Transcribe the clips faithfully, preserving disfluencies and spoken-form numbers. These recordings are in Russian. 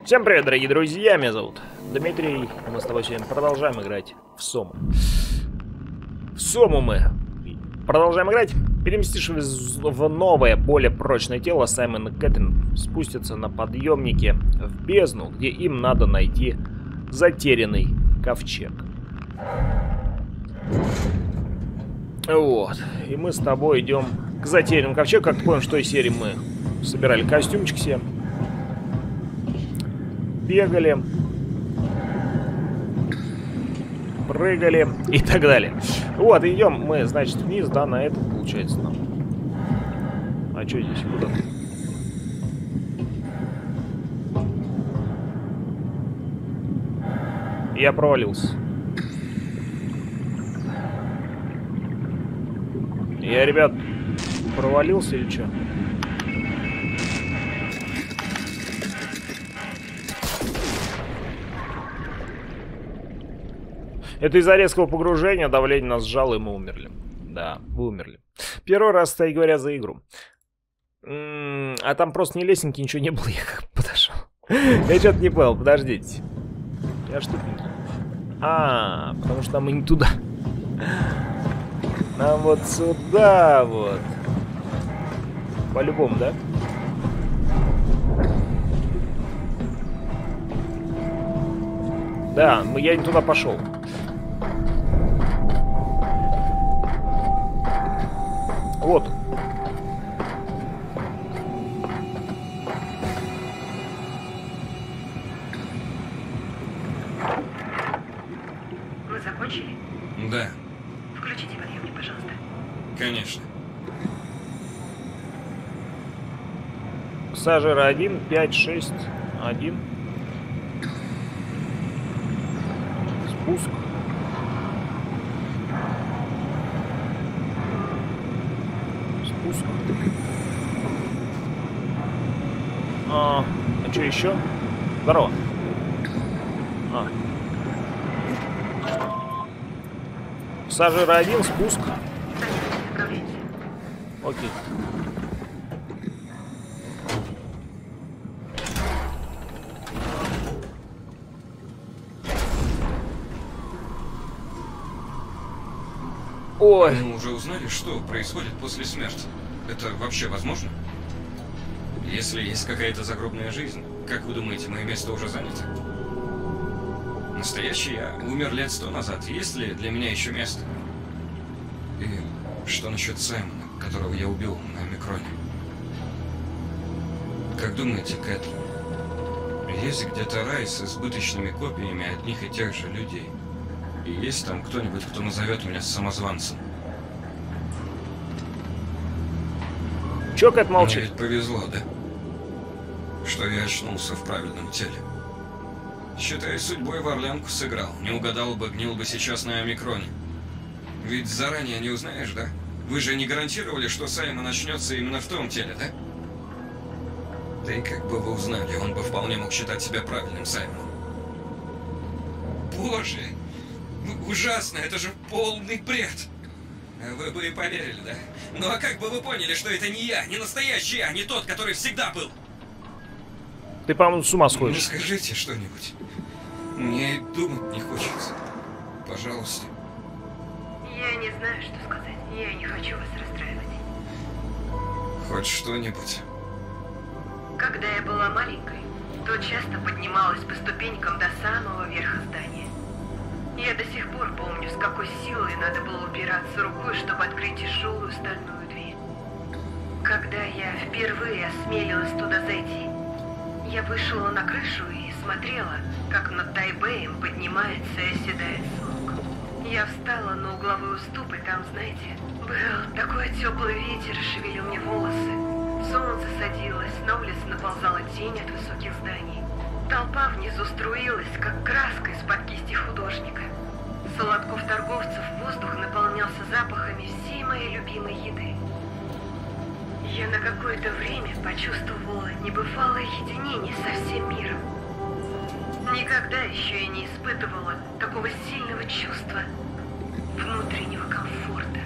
Всем привет, дорогие друзья, меня зовут Дмитрий, и мы с тобой сегодня продолжаем играть в Сому. В Сому мы продолжаем играть. Переместившись в новое, более прочное тело, Саймон и Кэтрин спустятся на подъемнике в бездну, где им надо найти затерянный ковчег. Вот, и мы с тобой идем к затерянному ковчегу. Как ты понял, в той серии мы собирали костюмчик себе. Бегали, прыгали и так далее. Вот, идем мы, значит, вниз, да, на этот, получается, нам. А что здесь, куда? Я провалился. Я, ребят, провалился или что? Это из-за резкого погружения давление нас сжало, и мы умерли. Да, вы умерли. Первый раз, кстати говоря, за игру. М-м, а там просто ни лесенки, ничего не было, я как подошел. Я что-то не понял, подождите. Я что-то не... А, потому что нам и не туда. Нам вот сюда вот. По-любому, да? Да, я не туда пошел. Вот. Вы закончили? Да. Включите подъемник, пожалуйста. Конечно. Пассажир один, пять, шесть, один. Спуск. Спуск. А, а что еще? Здорово. А. Пассажир один, спуск. Окей. Ой. Мы уже узнали, что происходит после смерти. Это вообще возможно? Если есть какая-то загробная жизнь, как вы думаете, мое место уже занято? Настоящий я умер лет сто назад. Есть ли для меня еще место? И что насчет Саймона, которого я убил на Омикроне? Как думаете, Кэт, есть где-то рай с избыточными копиями одних и тех же людей? И есть там кто-нибудь, кто назовет меня самозванцем? Чё, Кэт, молчит? Мне ведь повезло, да? Что я очнулся в правильном теле. Считай, судьбой в орлянку сыграл. Не угадал бы, гнил бы сейчас на Омикроне. Ведь заранее не узнаешь, да? Вы же не гарантировали, что Саймон начнется именно в том теле, да? Да и как бы вы узнали, он бы вполне мог считать себя правильным Саймоном. Боже! Ужасно, это же полный бред! Вы бы и поверили, да? Ну а как бы вы поняли, что это не я, не настоящий я, не тот, который всегда был? Ты, по-моему, с ума сходишь. Ну скажите что-нибудь. Мне и думать не хочется. Пожалуйста. Я не знаю, что сказать. Я не хочу вас расстраивать. Хоть что-нибудь. Когда я была маленькой, то часто поднималась по ступенькам до самого верха здания. Я до сих пор помню, с какой силой надо было упираться рукой, чтобы открыть тяжелую стальную дверь. Когда я впервые осмелилась туда зайти, я вышла на крышу и смотрела, как над Тайбэем поднимается и оседает смог. Я встала на угловой уступ, и там, знаете, был такой теплый ветер, шевелил мне волосы. Солнце садилось, на улице наползала тень от высоких зданий. Толпа внизу струилась, как краска из-под кисти художника. С лотков торговцев воздух наполнялся запахами всей моей любимой еды. Я на какое-то время почувствовала небывалое единение со всем миром. Никогда еще я не испытывала такого сильного чувства внутреннего комфорта.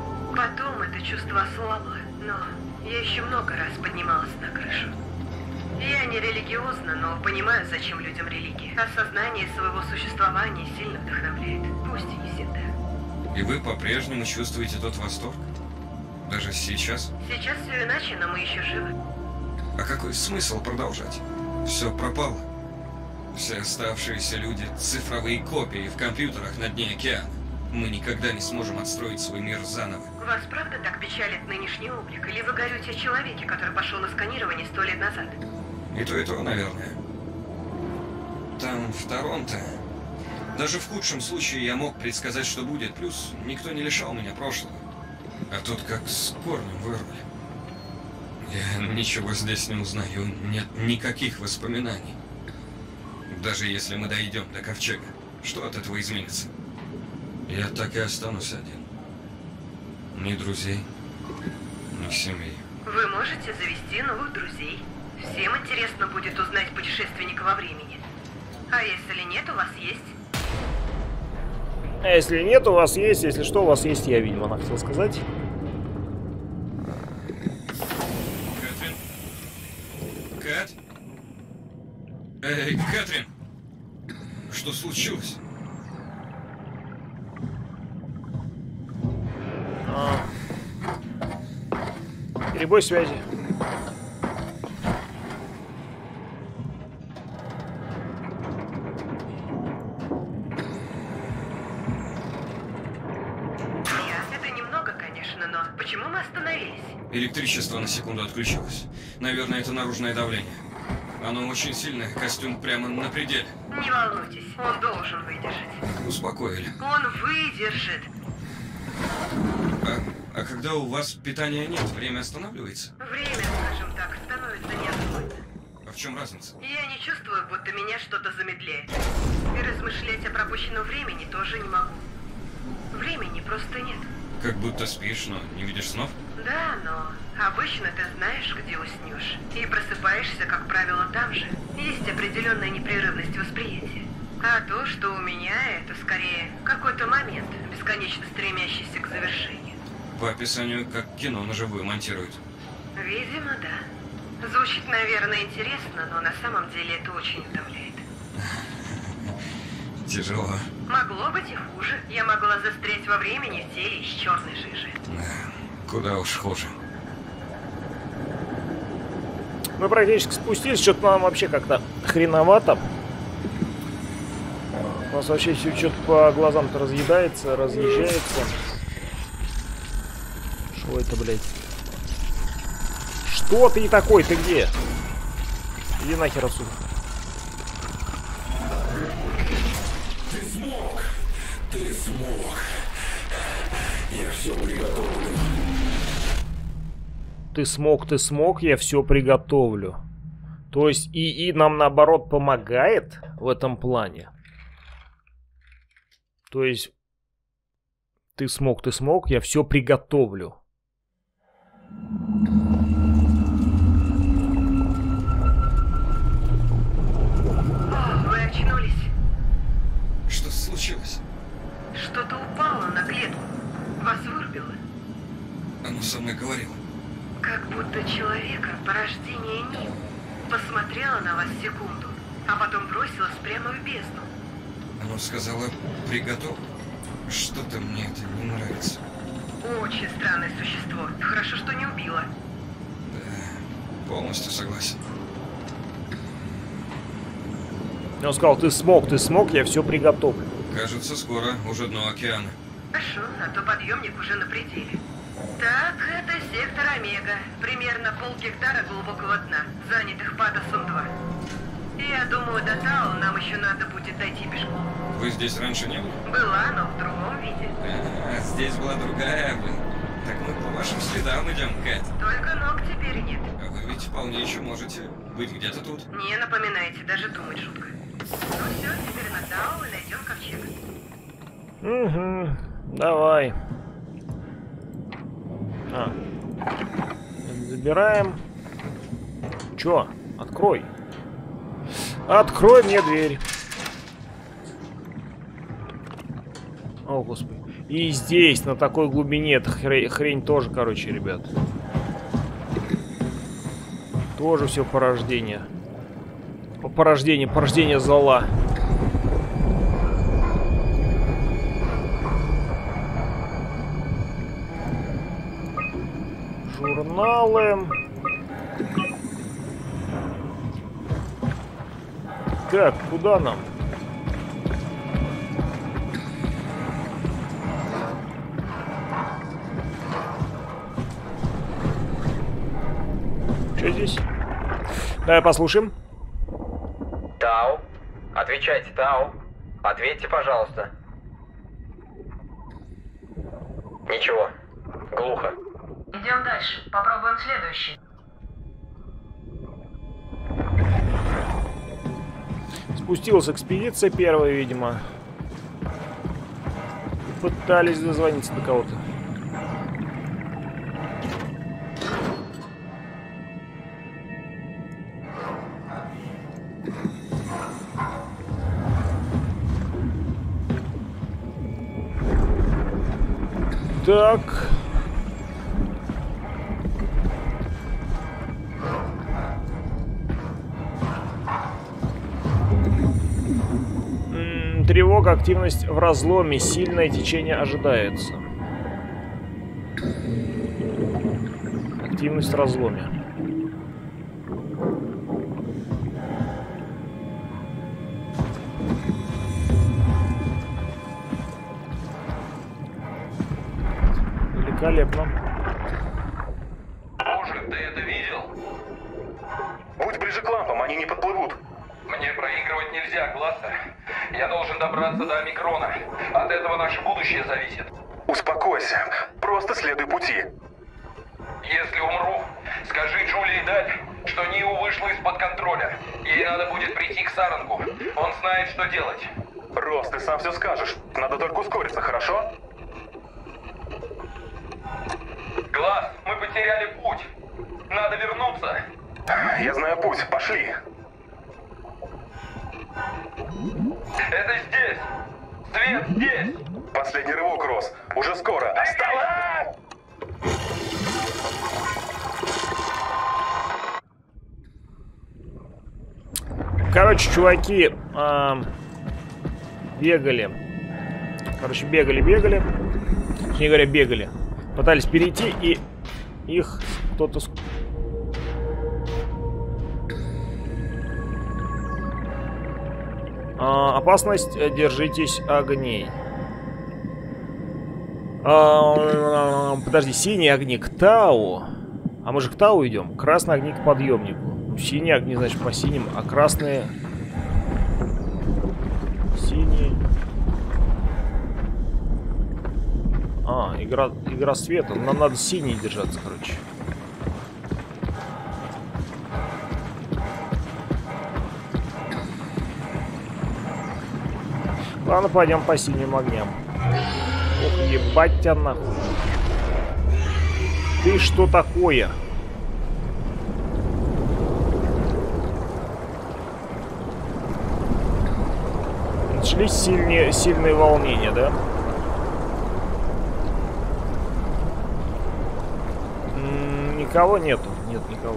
Потом это чувство ослабло, но я еще много раз поднималась на крышу. Я не религиозна, но понимаю, зачем людям религия. Осознание своего существования сильно вдохновляет, пусть и не всегда. И вы по-прежнему чувствуете тот восторг? Даже сейчас? Сейчас все иначе, но мы еще живы. А какой смысл продолжать? Все пропало. Все оставшиеся люди — цифровые копии в компьютерах на дне океана. Мы никогда не сможем отстроить свой мир заново. Вас правда так печалит нынешний облик? Или вы горюете о человеке, который пошел на сканирование сто лет назад? И то, и то, наверное. Там, в Торонто, даже в худшем случае я мог предсказать, что будет. Плюс никто не лишал меня прошлого. А тут как с корнем вырвали. Я ничего здесь не узнаю. Нет никаких воспоминаний. Даже если мы дойдем до Ковчега, что от этого изменится? Я так и останусь один. Ни друзей, ни семьи. Вы можете завести новых друзей. Всем интересно будет узнать путешественника во времени. А если нет, у вас есть? А если нет, у вас есть. Если что, у вас есть я, видимо, она хотела сказать. Кэтрин? Кэт? Эй, Кэтрин! Что случилось? А. Перебой связи. Почему мы остановились? Электричество на секунду отключилось. Наверное, это наружное давление. Оно очень сильное, костюм прямо на пределе. Не волнуйтесь, он должен выдержать. Успокоили. Он выдержит. А, а когда у вас питания нет, время останавливается? Время, скажем так, становится неотстойно. А в чем разница? Я не чувствую, будто меня что-то замедляет. И размышлять о пропущенном времени тоже не могу. Времени просто нет. Как будто спишь, но не видишь снов? Да, но обычно ты знаешь, где уснешь. И просыпаешься, как правило, там же. Есть определенная непрерывность восприятия. А то, что у меня, это скорее какой-то момент, бесконечно стремящийся к завершению. По описанию, как кино на живую монтируют. Видимо, да. Звучит, наверное, интересно, но на самом деле это очень утомляет. Тяжело. Могло быть и хуже. Я могла застрять во времени в теле из черной жижи. Да, куда уж хуже. Мы практически спустились, что-то нам вообще как-то хреновато. У нас вообще все что-то по глазам-то разъедается, разъезжается. Что это, блядь? Что ты такой? Ты где? Иди нахер отсюда. Ты смог! Ты смог! Я все приготовлю. Ты смог, ты смог, я все приготовлю. То есть ИИ нам наоборот помогает в этом плане. То есть ты смог, ты смог, я все приготовлю. Вы очнулись. Что случилось? Что-то упало на клетку. Вас вырубило. Оно со мной говорило. Как будто человека, порождение Ним, посмотрела на вас секунду, а потом бросилась прямо в бездну. Оно сказала, приготовь. Что-то мне это не нравится. Очень странное существо. Хорошо, что не убило. Да, полностью согласен. Он сказал, ты смог, ты смог, я все приготовлю. Кажется, скоро уже дно океана. Хорошо, а то подъемник уже на пределе. Так, это сектор Омега. Примерно полгектара глубокого дна, занятых Паттерсон два. Я думаю, до Тау нам еще надо будет дойти пешком. Вы здесь раньше не были? Была, но в другом виде. А, здесь была другая, блин. Так мы по вашим следам идем, Кэт. Только ног теперь нет. А вы ведь вполне еще можете быть где-то тут. Не напоминайте, даже думать жутко. Ну все, теперь на Тау и найдем ковчег. Угу, давай. А. Забираем. Чё? Открой. Открой мне дверь. О, господи. И здесь, на такой глубине, эта хрень, хрень тоже, короче, ребят. Тоже все порождение. Порождение, порождение зла. Журналы. Так, куда нам? Что здесь? Давай послушаем. Тау. Отвечайте, Тау. Ответьте, пожалуйста. Ничего. Глухо. Идем дальше. Попробуем следующий. Спустилась экспедиция первая, видимо. Пытались дозвониться до кого-то. Так. М-м, тревога, активность в разломе, сильное течение ожидается. Активность в разломе. Великолепно. Боже, ты это видел? Будь ближе к лампам, они не подплывут. Мне проигрывать нельзя, Гластер. Я должен добраться до Омикрона. От этого наше будущее зависит. Успокойся. Просто следуй пути. Если умру, скажи Джулии Даль, что Ниу вышла из-под контроля. Ей надо будет прийти к Саранку. Он знает, что делать. Рос, ты сам все скажешь. Надо только ускориться, хорошо? Глаз, мы потеряли путь. Надо вернуться. Я знаю путь. Пошли. Это здесь. Свет здесь. Последний рывок, Рос. Уже скоро. Осталось! Короче, чуваки а, бегали. Короче, бегали, бегали. Точнее говоря, бегали. Пытались перейти, и их кто-то... А, опасность, держитесь огней. А, подожди, синие огни к Тау. А мы же к Тау идем. Красные огни к подъемнику. Ну, синие огни, значит, по синим, а красные... Синие... А, игра, игра света. Нам надо синий держаться, короче. Ладно, пойдем по синим огням. Ох, ебать тебя нахуй. Ты что такое? Начались сильные, сильные волнения, да? М-м, никого нету. Нет никого.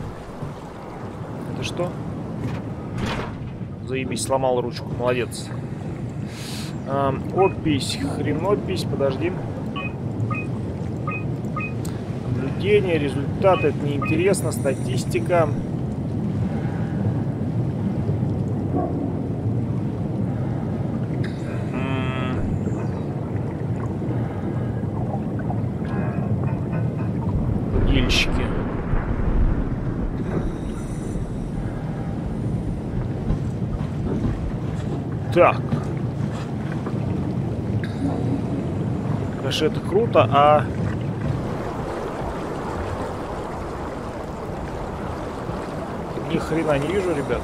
Это что? Заебись, сломал ручку. Молодец. А, опись, хренопись, подожди. Наблюдение, результаты, это неинтересно, статистика. М-м. Гильщики. Так. Конечно, это круто, а... Ни хрена не вижу, ребят.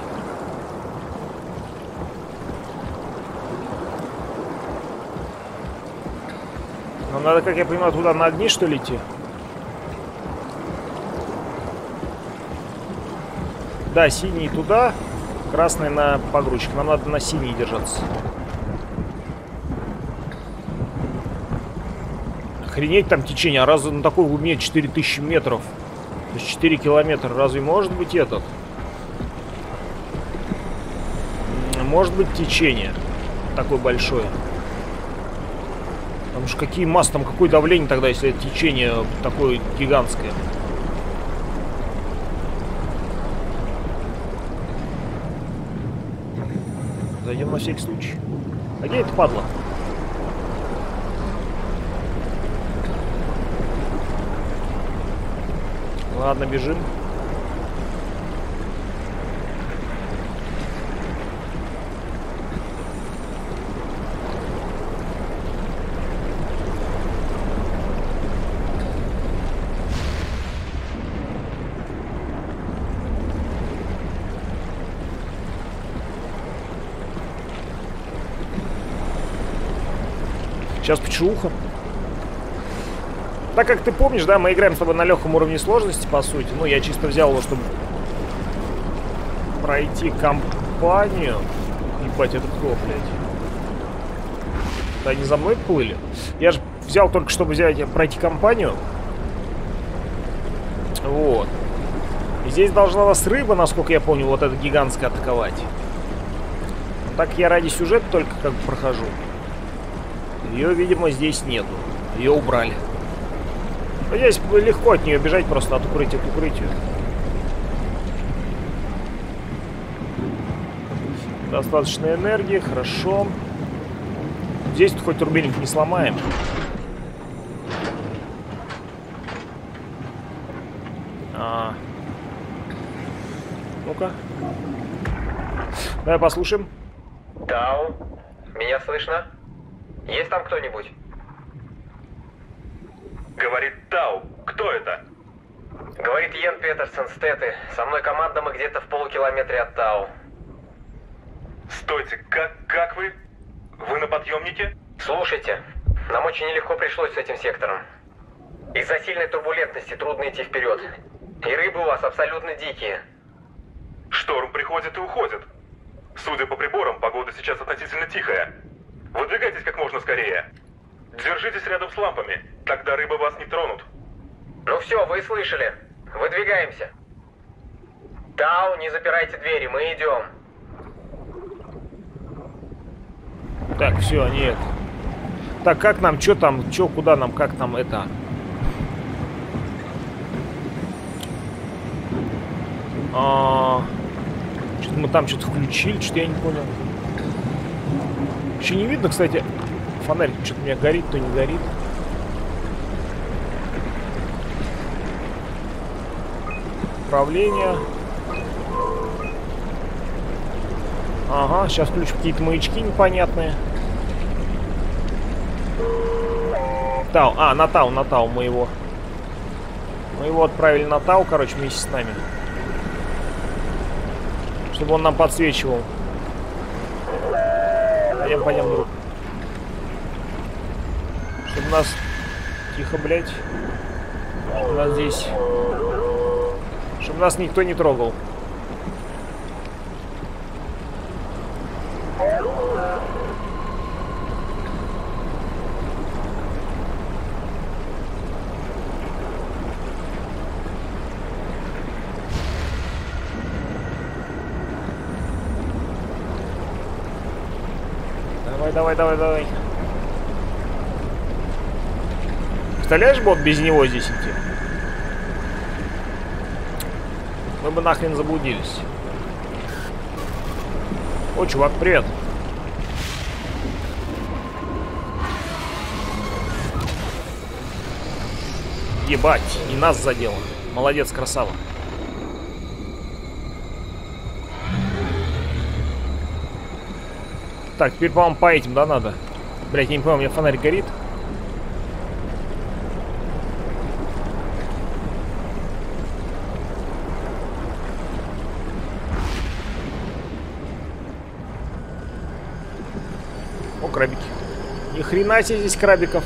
Нам надо, как я понимаю, туда на огни, что ли, идти? Да, синий туда, красный на погрузчик. Нам надо на синий держаться. Охренеть там течение, а раз на такой глубине четыре тысячи метров. То есть четыре километра. Разве может быть этот? Может быть течение такое большое. Потому что какие массы, там какое давление тогда, если это течение такое гигантское. Зайдем на всякий случай. А где это падла? Ладно, бежим. Сейчас почуха. Так как ты помнишь, да, мы играем с тобой на легком уровне сложности, по сути. Ну, я чисто взял его, чтобы пройти кампанию. Ебать, это кто, блядь? Да, они за мной плыли. Я же взял только, чтобы взять, пройти кампанию. Вот. И здесь должна нас рыба, насколько я помню, вот эта гигантская, атаковать. Так я ради сюжета только как бы прохожу. Ее, видимо, здесь нету. Ее убрали. Но здесь легко от нее бежать, просто от укрытия к укрытию. Достаточно энергии, хорошо. Здесь хоть турбинник не сломаем. А. Ну-ка. Давай послушаем. Тау, меня слышно? Есть там кто-нибудь? Говорит Тау. Кто это? Говорит Йен Петерсон, Стеты. Со мной команда, мы где-то в полукилометре от Тау. Стойте, как, как вы? Вы на подъемнике? Слушайте, нам очень нелегко пришлось с этим сектором. Из-за сильной турбулентности трудно идти вперед. И рыбы у вас абсолютно дикие. Шторм приходит и уходит. Судя по приборам, погода сейчас относительно тихая. Выдвигайтесь как можно скорее. Держитесь рядом с лампами, тогда рыбы вас не тронут. Ну все, вы слышали. Выдвигаемся. Тау, не запирайте двери, мы идем. Так, все, нет. Так, как нам, что там, что, куда нам, как там это? А, что-то мы там что-то включили, что-то я не понял. Еще не видно, кстати, фонарик что-то у меня горит, то не горит. Управление. Ага, сейчас включу какие-то маячки непонятные. Тау, а, на Тау, на Тау мы его. Мы его отправили на Тау, короче, вместе с нами. Чтобы он нам подсвечивал. Пойдем, пойдем, друг. Чтобы нас... Тихо, блядь. Чтобы нас здесь... Чтобы нас никто не трогал. Давай, давай, давай, давай. Представляешь, бот, без него здесь идти? Мы бы нахрен заблудились. О, чувак, привет. Ебать, и нас задело. Молодец, красава. Так, теперь, по-моему, по этим, да, надо? Блять, я не понимаю, у меня фонарь горит. О, крабики. Ни хрена себе здесь крабиков.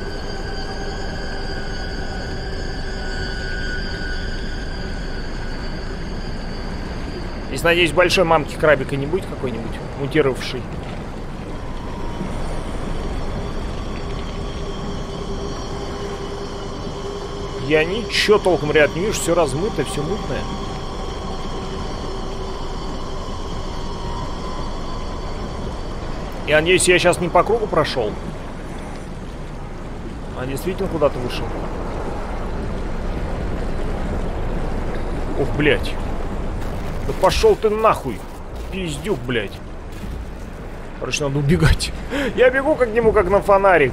Здесь, надеюсь, большой мамки крабика не будет какой-нибудь мутировавший. Я ничего толком, ребят, не вижу. Все размыто, все мутное. Я надеюсь, я сейчас не по кругу прошел. А действительно куда-то вышел. Ох, блядь. Да пошел ты нахуй. Пиздюк, блядь. Короче, надо убегать. Я бегу как к нему, как на фонарик.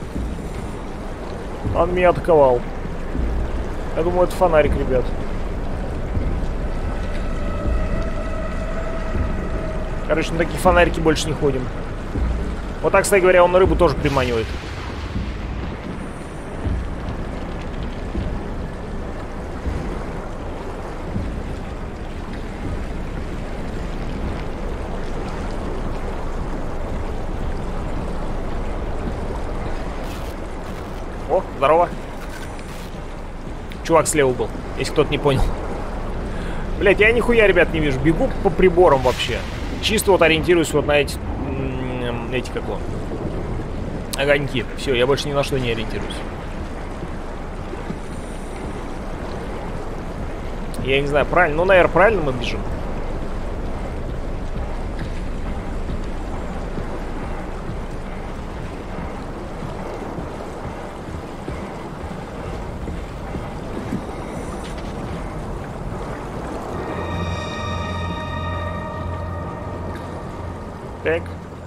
Он меня атаковал. Я думаю, это фонарик, ребят. Короче, на такие фонарики больше не ходим. Вот так, кстати говоря, он на рыбу тоже приманивает. О, здорово. Чувак слева был, если кто-то не понял. Блять, я нихуя, ребят, не вижу. Бегу по приборам вообще. Чисто вот ориентируюсь вот на эти... Эти как он? Огоньки. Все, я больше ни на что не ориентируюсь. Я не знаю, правильно. Ну, наверное, правильно мы бежим. Так.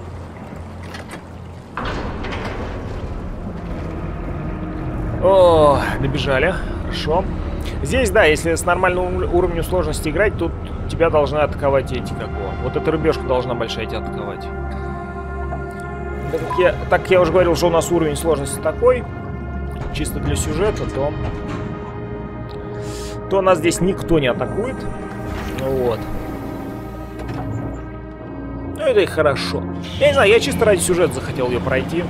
О, добежали. Хорошо. Здесь, да, если с нормальным уровнем сложности играть, тут тебя должны атаковать эти, как его. Вот эта рыбешка должна большая тебя атаковать. Так как, я, так как я уже говорил, что у нас уровень сложности такой, чисто для сюжета, то, то нас здесь никто не атакует. Вот. Ну, это и хорошо. Я не знаю, я чисто ради сюжета захотел ее пройти.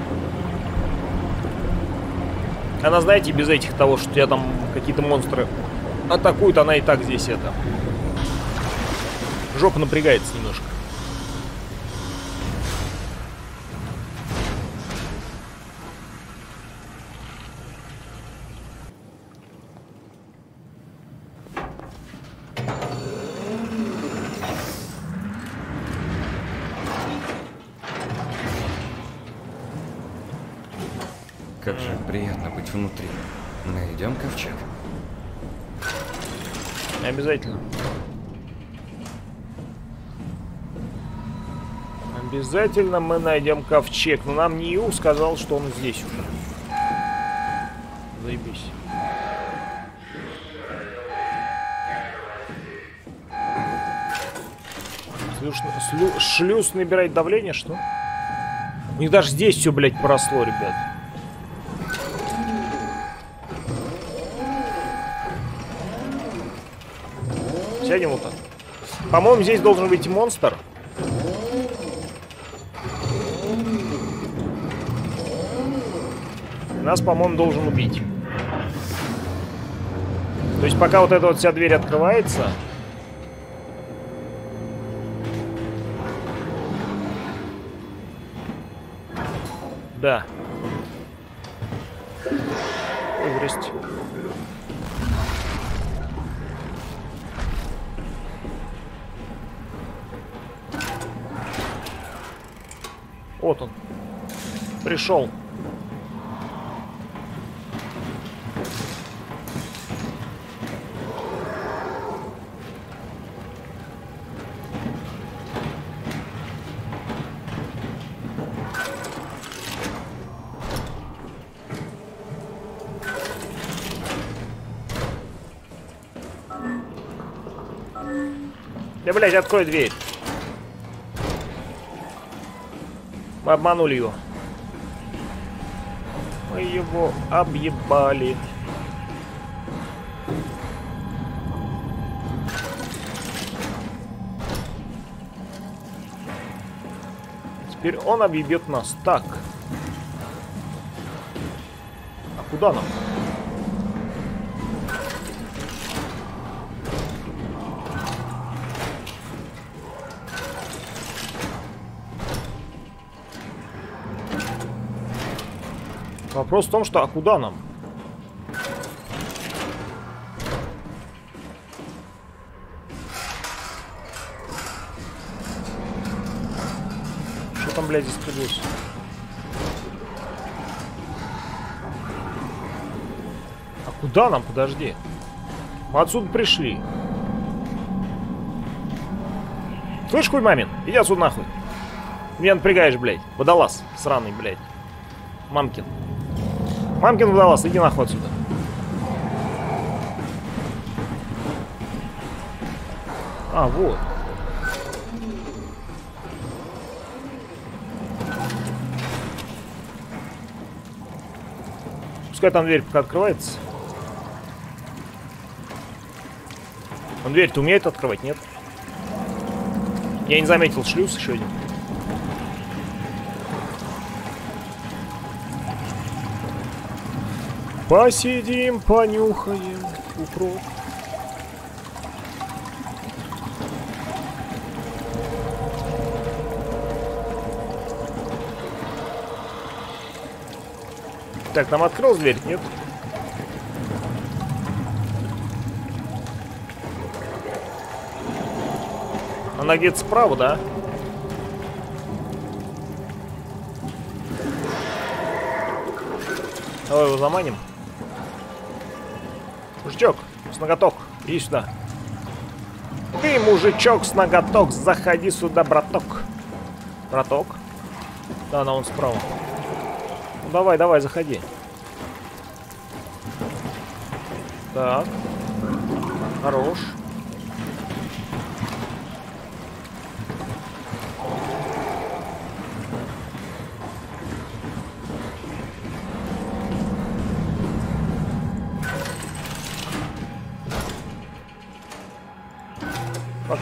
Она, знаете, без этих того, что тебя там какие-то монстры атакуют, она и так здесь это... Жопа напрягается немножко. Как же приятно быть внутри. Найдем ковчег. Обязательно. Обязательно мы найдем ковчег. Но нам Нью сказал, что он здесь уже. Заебись. Шлюз, слю, шлюз набирает давление, что? У них даже здесь все, блядь, поросло, ребят. Сядем вот так. По-моему, здесь должен выйти монстр. Нас, по-моему, должен убить. То есть пока вот эта вот вся дверь открывается... Да. Ой, здрасте. Вот он. Пришел. Да, блядь, открой дверь. Мы обманули его. Мы его объебали. Теперь он объебет нас. Так. А куда нам? Вопрос в том, что а куда нам? блядь, заскребусь? А куда нам? Подожди. Мы отсюда пришли. Слышь, хуй мамин, иди отсюда нахуй. Меня напрягаешь, блядь. Водолаз сраный, блядь. Мамкин. Мамкин водолаз, иди нахуй отсюда. А, вот. Пускай там дверь пока открывается. Он дверь-то умеет открывать, нет? Я не заметил шлюз еще один. Посидим, понюхаем укроп. Так, там открылась дверь, нет? Она где-то справа, да? Давай его заманим. Мужичок, с ноготок, иди сюда. Ты, мужичок, с ноготок, заходи сюда, браток. Браток? Да, она он справа. Ну, давай, давай, заходи. Так. Хорош. Пока.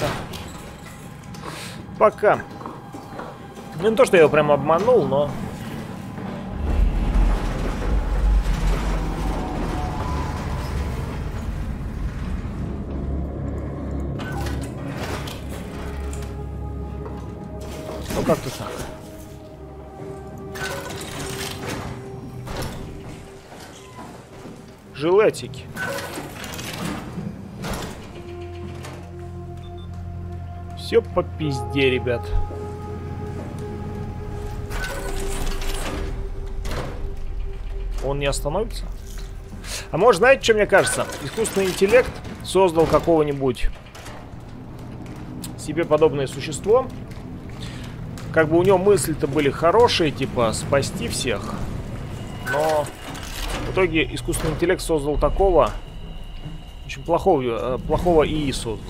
Пока. Ну, не то, что я его прям обманул, но... Ну, как-то так. Жилетики. Все по пизде, ребят. Он не остановится? А может, знаете, что мне кажется? Искусственный интеллект создал какого-нибудь себе подобное существо. Как бы у него мысли-то были хорошие, типа спасти всех. Но в итоге искусственный интеллект создал такого, очень плохого, плохого ИИ создал.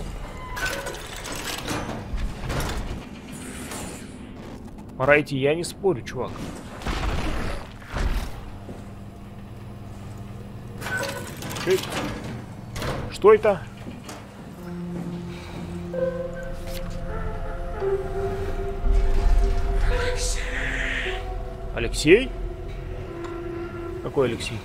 Пора идти, я не спорю, чувак. Что это? Алексей? Какой Алексей?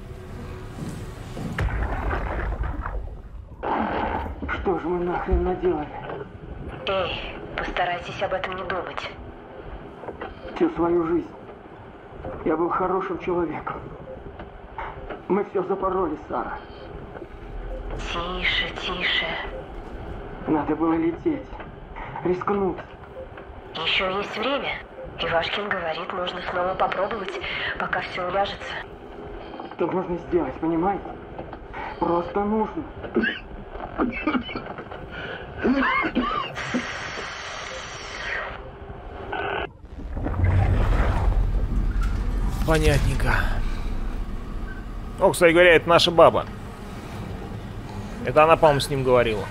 Что же мы нахрен наделали? Эй, постарайтесь об этом не думать. Всю свою жизнь я был хорошим человеком. Мы все запороли, Сара. Тише, тише. Надо было лететь, рискнуть. Еще есть время. Ивашкин говорит, можно снова попробовать, пока все уляжется. Это нужно сделать, понимаете? Просто нужно. Понятненько. О, кстати говоря, это наша баба. Это она, по-моему, с ним говорила.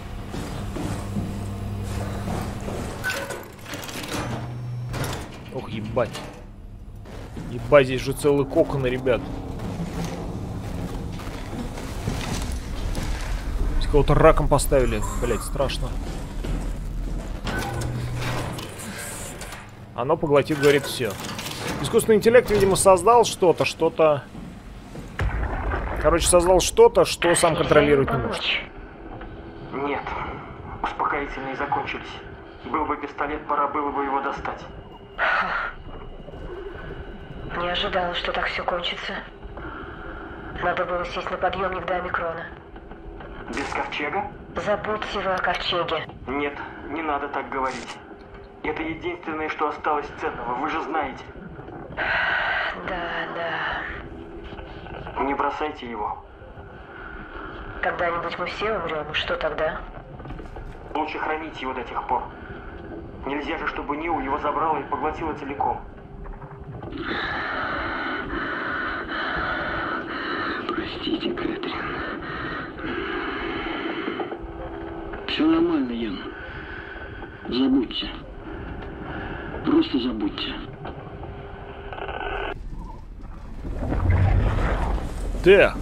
Ох, ебать. Ебать, здесь же целые коконы, ребят. Кого-то раком поставили. Блять, страшно. Оно поглотит, говорит, все. Искусственный интеллект, видимо, создал что-то, что-то... Короче, создал что-то, что сам контролировать не может. Нет. Успокоительные закончились. Был бы пистолет, пора было бы его достать. Не ожидала, что так все кончится. Надо было сесть на подъемник до Омикрона. Без ковчега? Забудьте вы о ковчеге. Нет, не надо так говорить. Это единственное, что осталось ценного, вы же знаете. Да, да. Не бросайте его. Когда-нибудь мы все умрем, что тогда? Лучше хранить его до тех пор. Нельзя же, чтобы Ниу его забрала и поглотила целиком. Простите, Кэтрин. Все нормально, Ян. Забудьте. Просто забудьте. Так.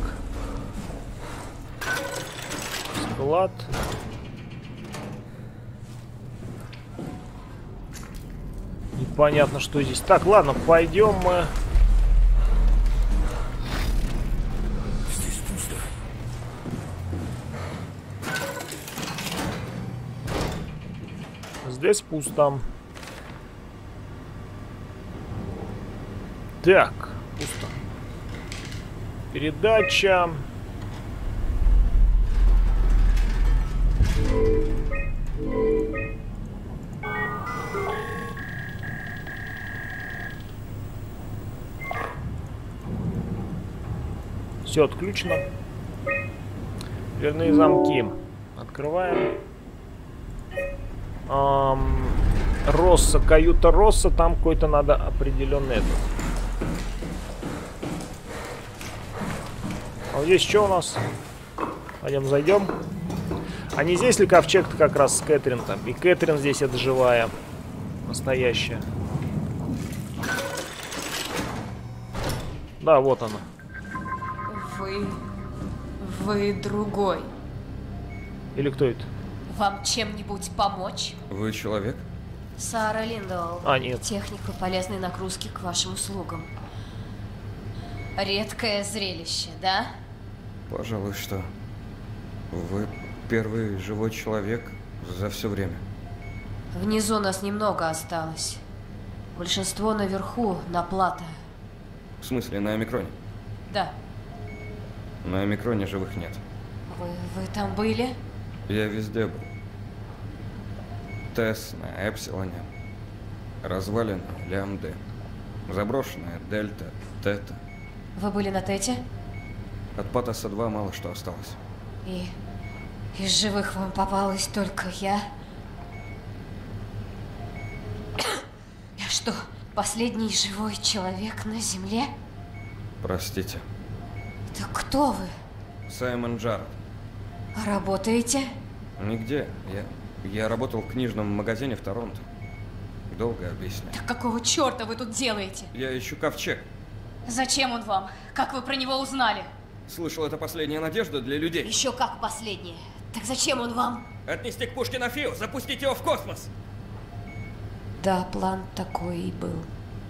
Склад. Непонятно, что здесь. Так, ладно, пойдем мы. Здесь пусто. Здесь пусто. Так, пусто. Передача. Все отключено. Дверные замки. Открываем. Эм, Росса, каюта Росса. Там какой-то надо определенный этот. А вот здесь что у нас? Пойдем зайдем. А не здесь ли ковчег-то как раз с Кэтрин там? И Кэтрин здесь это живая. Настоящая. Да, вот она. Вы... Вы другой. Или кто это? Вам чем-нибудь помочь? Вы человек? Сара Линдоу. А, нет. Техник по полезной нагрузке к вашим услугам. Редкое зрелище, да? Пожалуй, что. Вы первый живой человек за все время. Внизу нас немного осталось. Большинство наверху, на плато. В смысле, на Омикроне? Да. На Омикроне живых нет. Вы, вы там были? Я везде был. Тесс на Эпсилоне. Развалины Лямбды. Заброшенная Дельта, Тета. Вы были на Тете? От Патоса два мало что осталось. И из живых вам попалась только я? Я что, последний живой человек на Земле? Простите. Так кто вы? Саймон Джаред. Работаете? Нигде. Я, я работал в книжном магазине в Торонто. Долго объяснять. Так какого черта вы тут делаете? Я ищу ковчег. Зачем он вам? Как вы про него узнали? Слышал, это последняя надежда для людей. Еще как последнее. Так зачем он вам? Отнести к пушке на Фио, запустить его в космос. Да, план такой и был.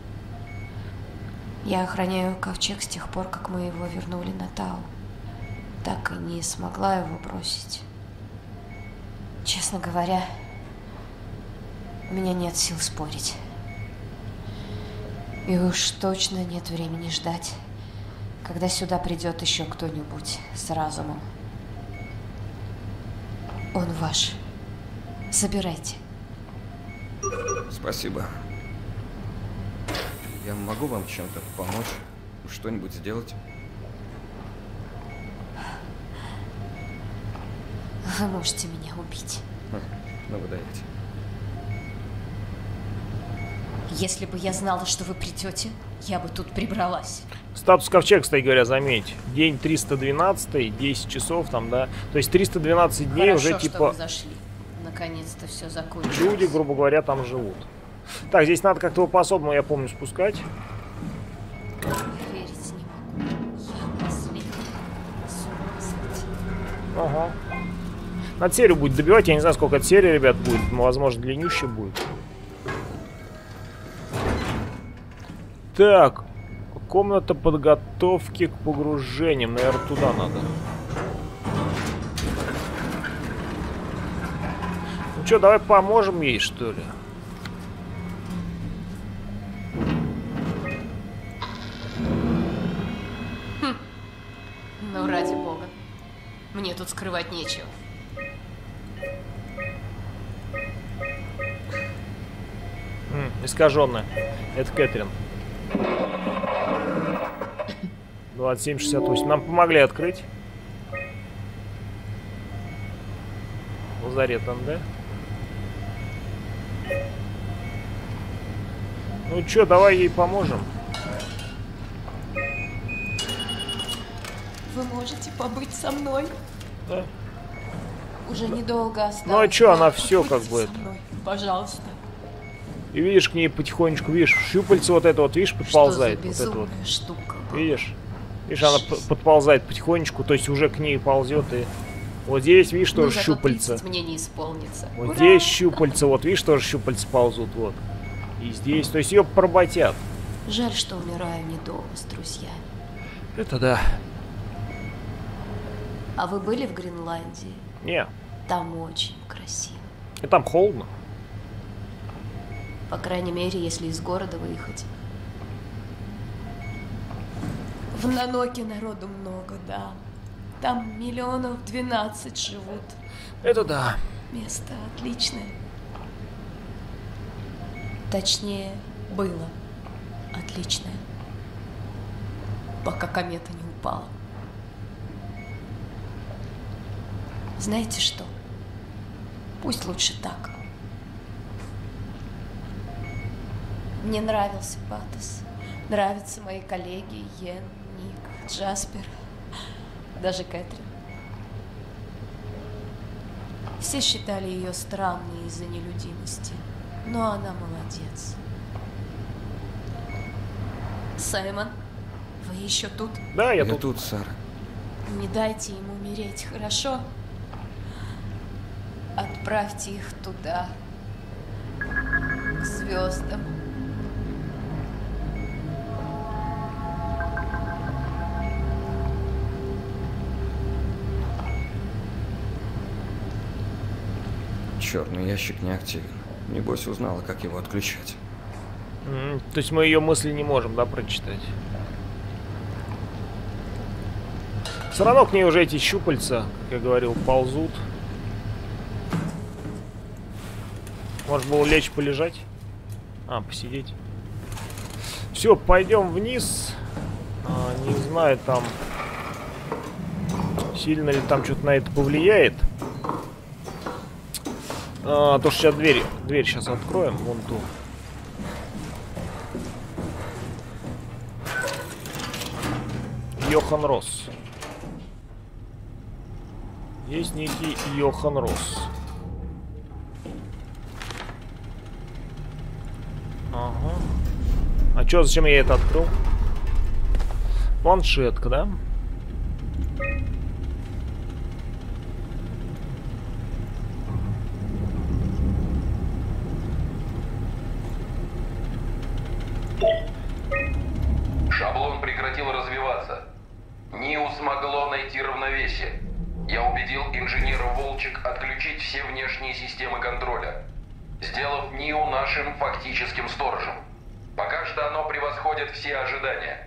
Я охраняю ковчег с тех пор, как мы его вернули на Тау. Так и не смогла его бросить. Честно говоря, у меня нет сил спорить. И уж точно нет времени ждать, когда сюда придет еще кто-нибудь с разумом. Он ваш. Забирайте. Спасибо. Я могу вам чем-то помочь? Что-нибудь сделать? Вы можете меня убить. Ну, вы даете. Если бы я знала, что вы придете, я бы тут прибралась. Статус ковчег, кстати говоря, заметь. День триста двенадцать, десять часов там, да. То есть триста двенадцать дней. Хорошо, уже что типа вы зашли. Наконец-то все закончилось. люди, грубо говоря, там живут. Так, здесь надо как-то по-особому, я помню, спускать. Верить не могу. Я последний. С ума сойти. Ага. Надо серию будет добивать. Я не знаю, сколько это серия, ребят, будет. Возможно, длиннющая будет. Так. Комната подготовки к погружениям. Наверное, туда надо. Ну что, давай поможем ей, что ли? Хм. Ну, ради бога. Мне тут скрывать нечего. Искаженная. Это Кэтрин. двадцать семь шестьдесят восемь. Нам помогли открыть. Лазарет эн дэ. Ну чё, давай ей поможем. Вы можете побыть со мной? Да. Уже недолго осталось. Ну а чё, она все как бы это. Пожалуйста. И видишь, к ней потихонечку, видишь, щупальце вот это вот, видишь, подползает. Вот это вот. Штука. Видишь? Видишь, она подползает потихонечку, то есть уже к ней ползет и... Вот здесь, видишь, ну, тоже щупальца. мне не исполнится. Вот Ура! здесь щупальца, вот видишь, тоже щупальца ползут, вот. И здесь, то есть ее поработят. Жаль, что умираю не дома с друзьями. Это да. А вы были в Гренландии? Не. Там очень красиво. И там холодно. По крайней мере, если из города выехать. В Наноке народу много, да. Там миллионов двенадцать живут. Это да. Место отличное. Точнее, было отличное. Пока комета не упала. Знаете что? Пусть лучше так. Мне нравился Патос. Нравятся мои коллеги Йен, Ник, Джаспер. Даже Кэтрин. Все считали ее странной из-за нелюдимости, но она молодец. Саймон, вы еще тут? Да, я, я тут. тут, Сара. Не дайте им умереть, хорошо? Отправьте их туда, к звездам. Черный ящик не активен. Небось узнала, как его отключать. Mm, то есть мы ее мысли не можем, да, прочитать? Все равно к ней уже эти щупальца, как я говорил, ползут. Может было лечь, полежать? А, посидеть. Все, пойдем вниз. А, не знаю, там сильно ли там что-то на это повлияет. А, то, что сейчас дверь, дверь сейчас откроем, вон ту. Йохан Росс. Есть некий Йохан Росс. Ага. А чё, зачем я это открыл? Планшетка, да? Шаблон прекратил развиваться. НИУ смогло найти равновесие. Я убедил инженера Волчек отключить все внешние системы контроля, сделав НИУ нашим фактическим сторожем. Пока что оно превосходит все ожидания.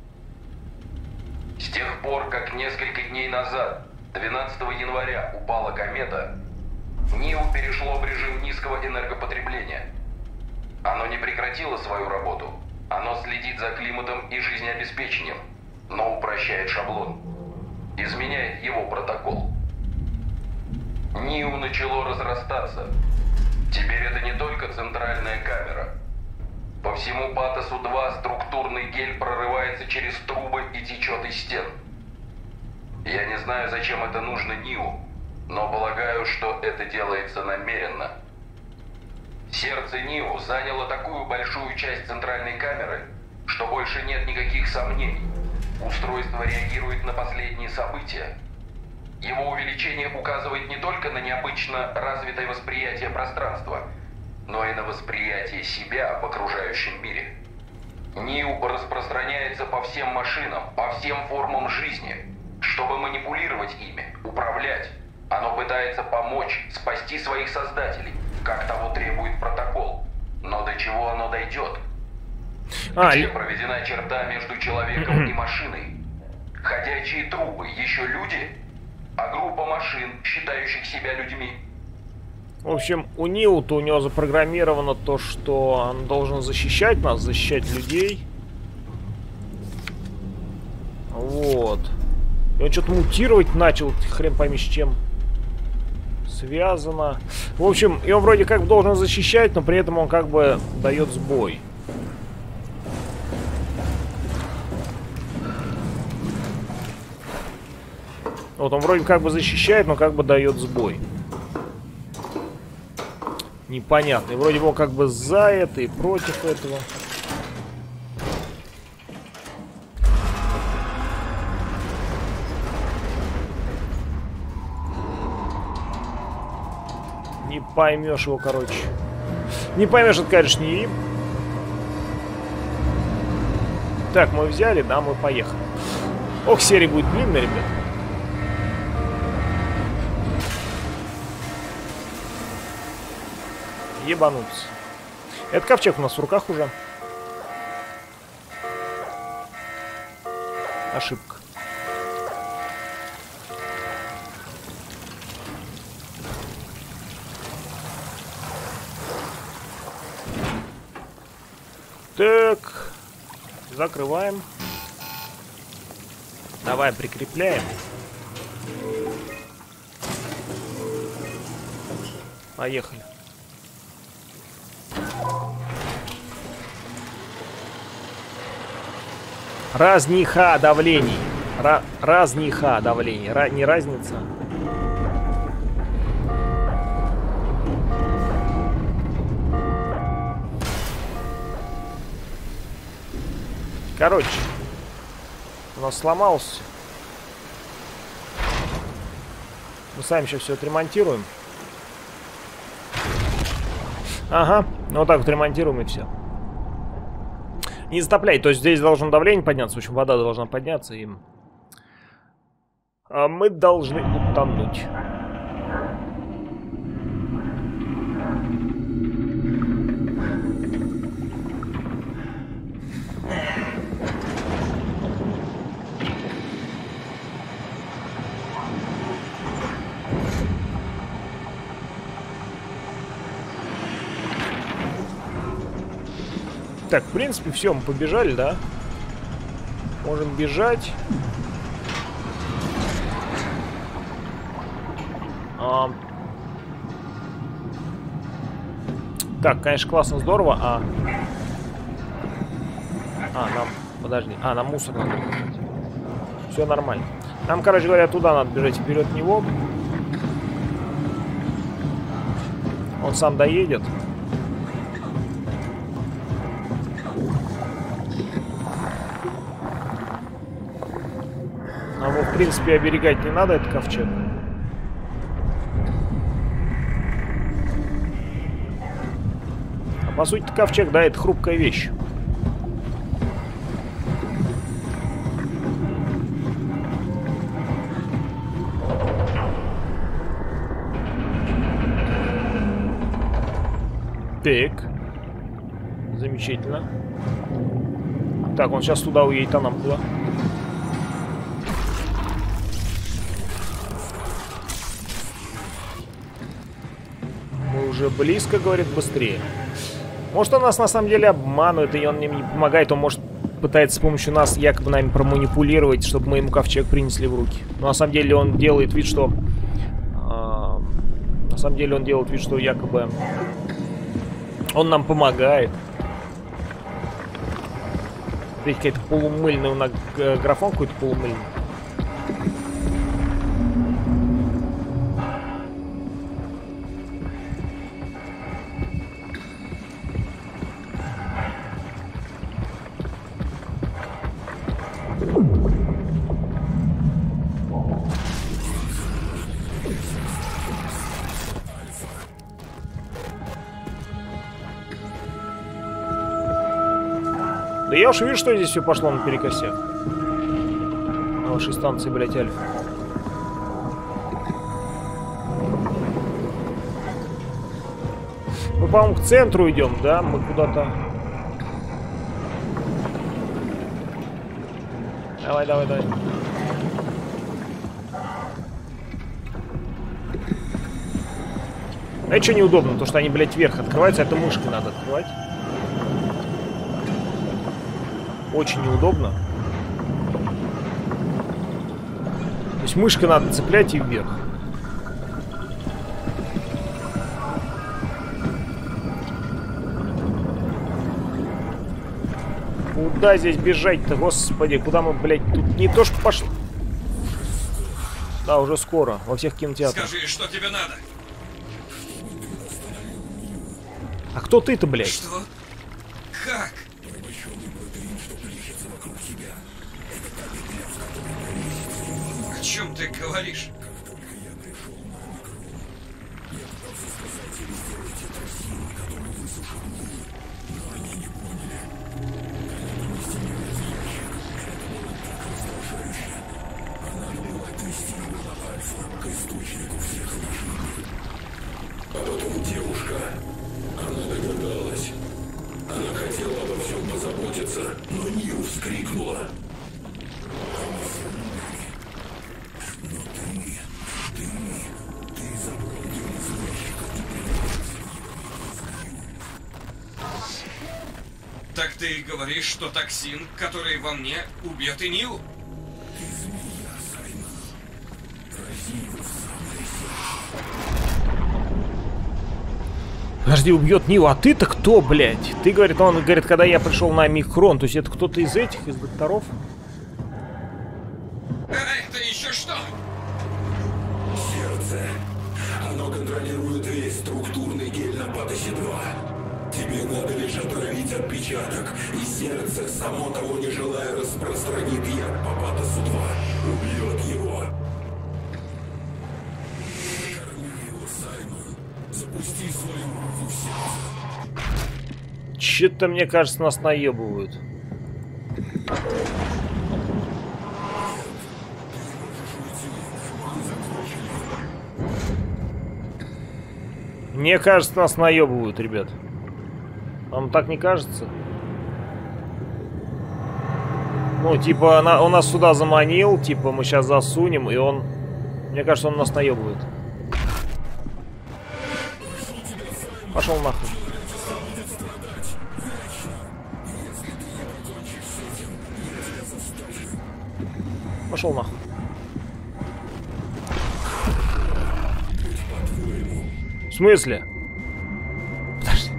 С тех пор, как несколько дней назад, двенадцатого января, упала комета, НИУ перешло в режим низкого энергопотребления. Оно не прекратило свою работу. Оно следит за климатом и жизнеобеспечением, но упрощает шаблон. Изменяет его протокол. НИУ начало разрастаться. Теперь это не только центральная камера. По всему Патосу два структурный гель прорывается через трубы и течет из стен. Я не знаю, зачем это нужно НИУ, но полагаю, что это делается намеренно. Сердце НИУ заняло такую большую часть центральной камеры, что больше нет никаких сомнений. Устройство реагирует на последние события. Его увеличение указывает не только на необычно развитое восприятие пространства, но и на восприятие себя в окружающем мире. НИУ распространяется по всем машинам, по всем формам жизни. Чтобы манипулировать ими, управлять, оно пытается помочь, спасти своих создателей, как того требует протокол. Но до чего оно дойдет? А, Где и... проведена черта между человеком и машиной? Ходячие трупы еще люди? А группа машин, считающих себя людьми? В общем, у Нил-то у него запрограммировано то, что он должен защищать нас, защищать людей. Вот. И он что-то мутировать начал, хрен пойми с чем связано. В общем, и он вроде как должен защищать, но при этом он как бы дает сбой. Вот он вроде как бы защищает, но как бы дает сбой. Непонятно. И вроде бы он как бы за это и против этого. Не поймешь его, короче. Не поймешь, это, конечно, не им. Так, мы взяли, да, мы поехали. Ох, серия будет длинная, ребят. Ебануться. Это ковчег у нас в руках уже. Ошибка. Так. Закрываем. Давай прикрепляем. Поехали. Разниха давлений. Ra разниха давлений. Ra не разница. Короче, у нас сломался. Мы сами сейчас все отремонтируем. Ага, ну вот так вот ремонтируем и все. Не затопляй, то есть здесь должно давление подняться, в общем, вода должна подняться, и а мы должны утонуть. Так, в принципе, все, мы побежали, да? Можем бежать. А... Так, конечно, классно, здорово, а... А, нам... Подожди. А, нам мусор надо бежать. Все нормально. Нам, короче говоря, туда надо бежать вперед него. Он сам доедет. А его, в принципе, оберегать не надо, этот ковчег. А по сути, ковчег, да, это хрупкая вещь. Так. Замечательно. Так, он сейчас туда уедет, а нам куда? Уже близко, говорит, быстрее. Может, он нас на самом деле обманывает, и он им не помогает. Он, может, пытается с помощью нас якобы нами проманипулировать, чтобы мы ему ковчег принесли в руки. Но на самом деле он делает вид, что... Э, на самом деле он делает вид, что якобы он нам помогает. Здесь какая-то полумыльная у нас графон какой-то полумыльный. Да я уж вижу, что здесь все пошло наперекосяк. На вашей станции, блядь, Альфа. Мы, по-моему, к центру идем, да? Мы куда-то... Давай, давай, давай. А это что неудобно, то что они, блядь, вверх открываются, это мышкой надо открывать. Очень неудобно. То есть мышкой надо цеплять и вверх. Куда здесь бежать-то, господи? Куда мы, блядь, тут не то что пошли. Да, уже скоро, во всех кинотеатрах. Скажи, что тебе надо? А кто ты-то, блядь? Что? Как? О чем ты говоришь? А потом девушка, она догадалась. Она хотела обо всем позаботиться, но Нил вскрикнула. Но ты, ты, ты забрал героизлазчиков. Так ты говоришь, что токсин, который во мне, убьет и Нил? Ты змея, Саймон. Рази его в самое сердце. Подожди, убьет Нил, а ты-то кто, блядь? Ты, говорит, он говорит, когда я пришел на Омикрон, то есть это кто-то из этих, из докторов? А это еще что? Сердце. Оно контролирует весь структурный гель на Патосе два. Тебе надо лишь отравить отпечаток, и сердце, само того не желая, распространит яд по Патосу два. Убьет его. Корми его, Саймон. Запусти свою руку в сердце. Че-то, мне кажется, нас наебывают. Мне кажется, нас наебывают, ребят. Вам так не кажется? Ну, типа, она, он нас сюда заманил, типа, мы сейчас засунем, и он... Мне кажется, он нас наебывает. Пошел нахуй. Пошел нахуй. В смысле? Подожди.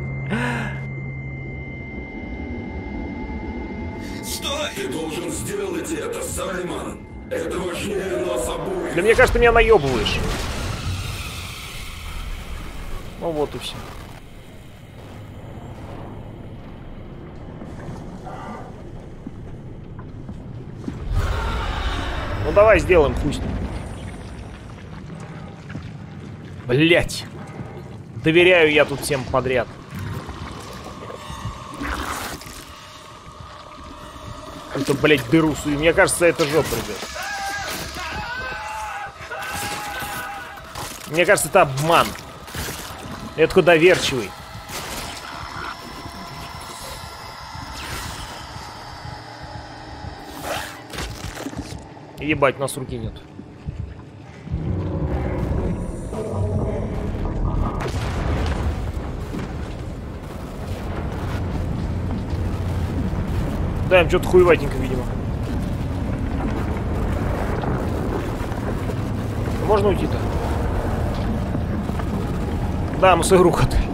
Стой! Ты должен сделать это, Саймон. Это важнее нас обоих. Да мне кажется, ты меня наебываешь. Ну вот и все. Ну давай сделаем, пусть. Блять. Доверяю я тут всем подряд. Это, блять, дыру сую. Мне кажется, это жопа, ребят. Мне кажется, это обман. Я такой доверчивый. Ебать, у нас руки нет. Да, им что-то хуеватенько, видимо. Можно уйти-то? Да, мы свою руку отдали.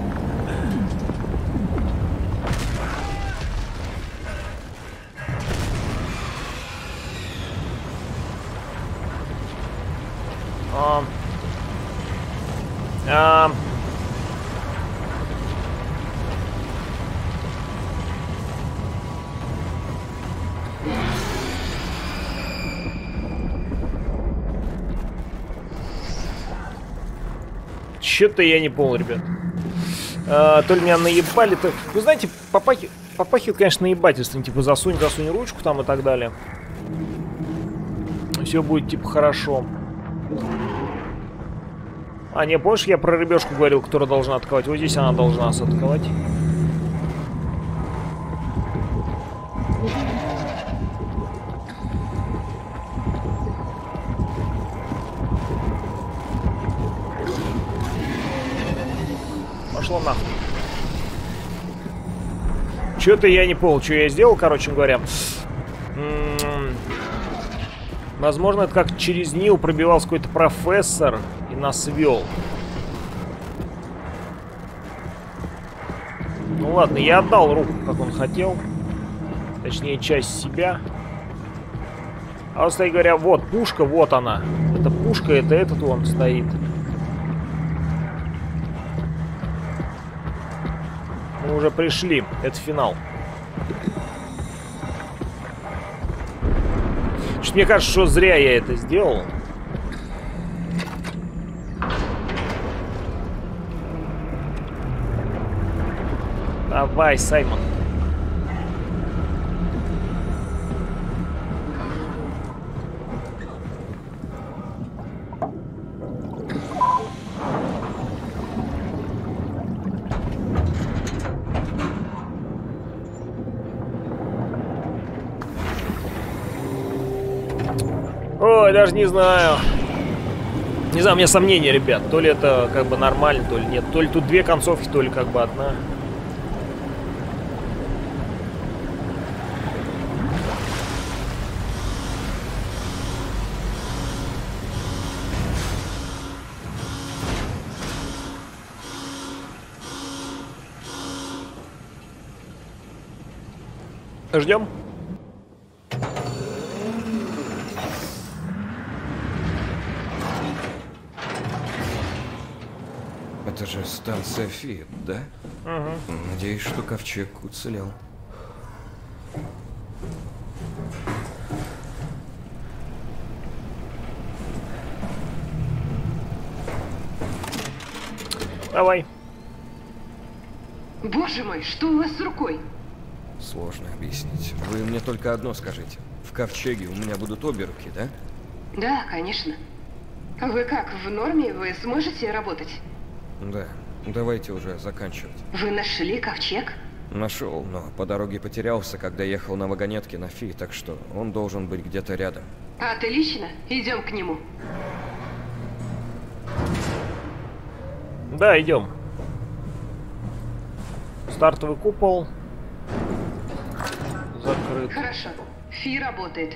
А... А... Чё-то я не понял, ребят. А, то ли меня наебали, то... Вы знаете, попахи... попахивает, конечно, наебательством. Типа, засунь, засунь ручку там и так далее. Все будет, типа, хорошо. А, не, помнишь, я про рыбешку говорил, которая должна атаковать? Вот здесь она должна нас атаковать. пошло нахуй. Что-то я не понял, что я сделал, короче говоря. М-м-м. Возможно, это как через Нил пробивался какой-то профессор и нас вел. Ну ладно, я отдал руку, как он хотел. Точнее, часть себя. А вот, кстати говоря, вот пушка, вот она. Это пушка, это этот он стоит. Мы уже пришли. Это финал. Что-то мне кажется, что зря я это сделал. Давай, Саймон. Ой, даже не знаю. Не знаю, у меня сомнения, ребят. То ли это как бы нормально, то ли нет. То ли тут две концовки, то ли как бы одна. Ждем. Это же станция Фит, да? Угу. Надеюсь, что ковчег уцелел. Давай. Боже мой, что у вас с рукой? Сложно объяснить. Вы мне только одно скажите. В ковчеге у меня будут обе руки, да? Да, конечно. Вы как, в норме? Вы сможете работать? Да. Давайте уже заканчивать. Вы нашли ковчег? Нашел, но по дороге потерялся, когда ехал на вагонетке на Фи, так что он должен быть где-то рядом. Отлично. Идем к нему. Да, идем. Стартовый купол. Закрыт. Хорошо. Фи работает.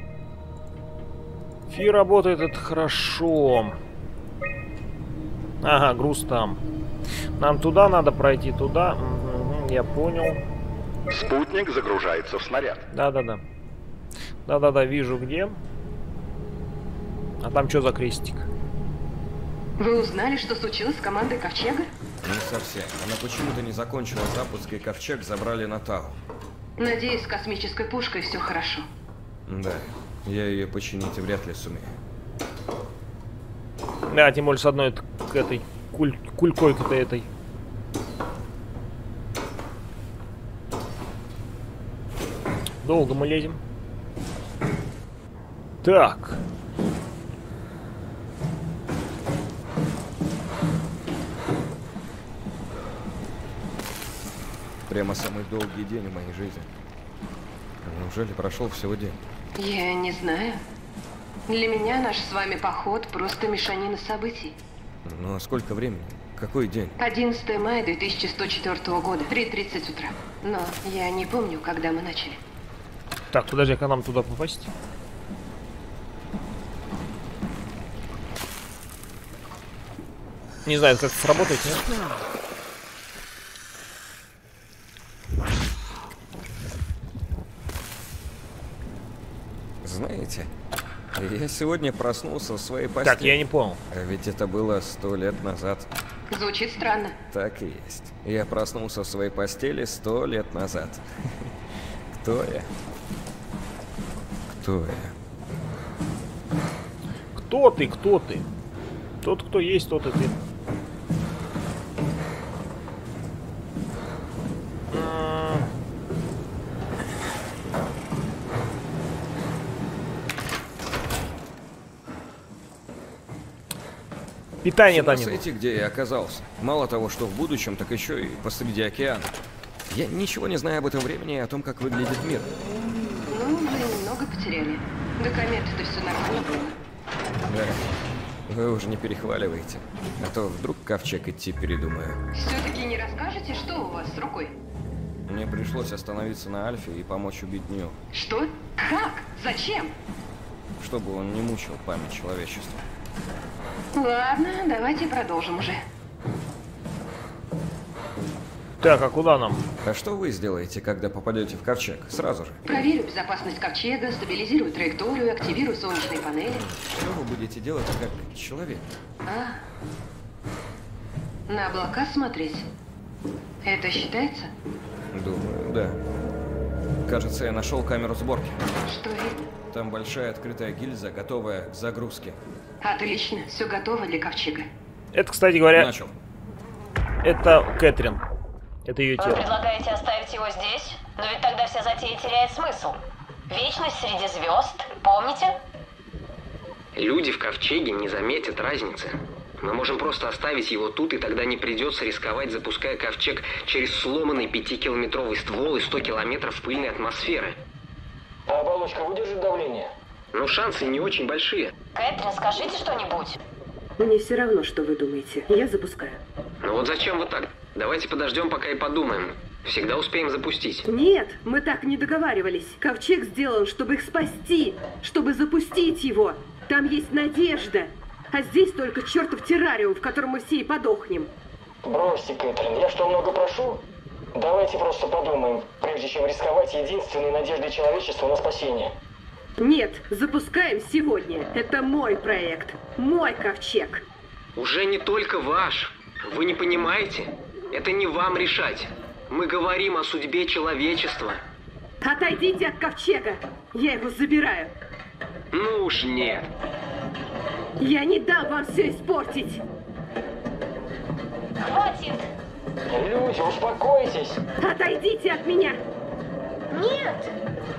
Фи работает, это хорошо. Ага, груз там. Нам туда надо пройти, туда. Угу, я понял. Спутник загружается в снаряд. Да-да-да. Да-да-да, вижу где. А там что за крестик? Вы узнали, что случилось с командой Ковчега? Не совсем. Она почему-то не закончила запуск, и Ковчег забрали на Тау. Надеюсь, с космической пушкой все хорошо. Да. Я ее починить вряд ли сумею. Да, тем более с одной к этой куль кулькой-то этой. Долго мы лезем. Так. Прямо самый долгий день в моей жизни. Неужели прошел всего день? Я не знаю. Для меня наш с вами поход просто мешанина событий. Ну а сколько времени? Какой день? одиннадцатое мая две тысячи сто четвёртого года, три тридцать утра. Но я не помню, когда мы начали. Так, подожди, как нам туда попасть? Не знаю, как это сработает, нет? Знаете, я сегодня проснулся в своей постели. Так, я не понял. А ведь это было сто лет назад. Звучит странно. Так и есть. Я проснулся в своей постели сто лет назад. Кто я? Кто я? Кто ты, кто ты? Тот, кто есть, тот и ты. Питание-то не было. Смотрите, где я оказался. Мало того, что в будущем, так еще и посреди океана. Я ничего не знаю об этом времени и о том, как выглядит мир. Ну, вы немного потеряли. До кометы-то все нормально было. Да. Вы уже не перехваливаете. А то вдруг ковчег идти передумаю. Все-таки не расскажете, что у вас с рукой? Мне пришлось остановиться на Альфе и помочь убить Нью. Что? Как? Зачем? Чтобы он не мучил память человечества. Ладно, давайте продолжим уже. Так, а куда нам? А что вы сделаете, когда попадете в ковчег? Сразу же. Проверю безопасность ковчега, стабилизирую траекторию, активирую солнечные панели. Что вы будете делать как человек? А, на облака смотреть? Это считается? Думаю, да. Кажется, я нашел камеру сборки. Что это? Там большая открытая гильза, готовая к загрузке. Отлично, все готово для ковчега. Это, кстати говоря... Начал. Это Кэтрин. Это ее Вы тело. предлагаете оставить его здесь? Но ведь тогда вся затея теряет смысл. Вечность среди звезд, помните? Люди в ковчеге не заметят разницы. Мы можем просто оставить его тут, и тогда не придется рисковать, запуская ковчег через сломанный пятикилометровый ствол и сто километров пыльной атмосферы. А оболочка выдержит давление? Но шансы не очень большие. Кэтрин, скажите что-нибудь. Мне все равно, что вы думаете. Я запускаю. Ну вот зачем вы так? Давайте подождем, пока и подумаем. Всегда успеем запустить. Нет, мы так не договаривались. Ковчег сделан, чтобы их спасти, чтобы запустить его. Там есть надежда. А здесь только чертов террариум, в котором мы все и подохнем. Бросьте, Кэтрин, я что, много прошу? Давайте просто подумаем, прежде чем рисковать единственной надеждой человечества на спасение. Нет, запускаем сегодня. Это мой проект. Мой ковчег. Уже не только ваш. Вы не понимаете? Это не вам решать. Мы говорим о судьбе человечества. Отойдите от ковчега. Я его забираю. Ну уж нет. Я не дам вам все испортить. Хватит! Люди, успокойтесь. Отойдите от меня. Нет!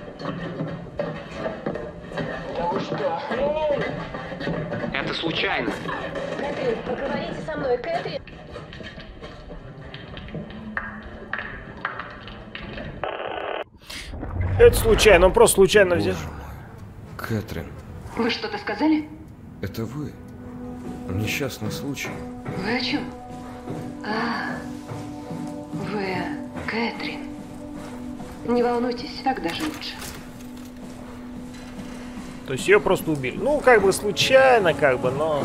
Да вы что, охренели? Это случайно. Кэтрин, поговорите со мной, Кэтрин. Это случайно, он просто случайно взял. Кэтрин, Вы что-то сказали? это вы? Несчастный случай. Вы о чем? А, вы Кэтрин. Не волнуйтесь, так даже лучше. То есть ее просто убили. Ну, как бы случайно, как бы, но...